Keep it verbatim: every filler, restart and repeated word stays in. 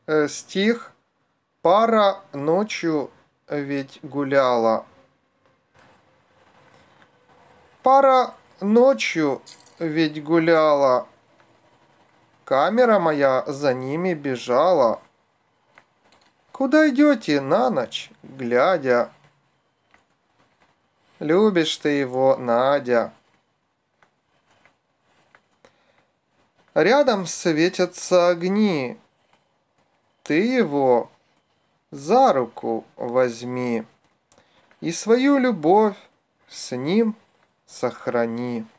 Э, стих «Пара ночью ведь гуляла». Пара ночью ведь гуляла, камера моя за ними бежала. Куда идете на ночь, глядя? Любишь ты его, Надя. Рядом светятся огни, ты его за руку возьми и свою любовь с ним сохрани.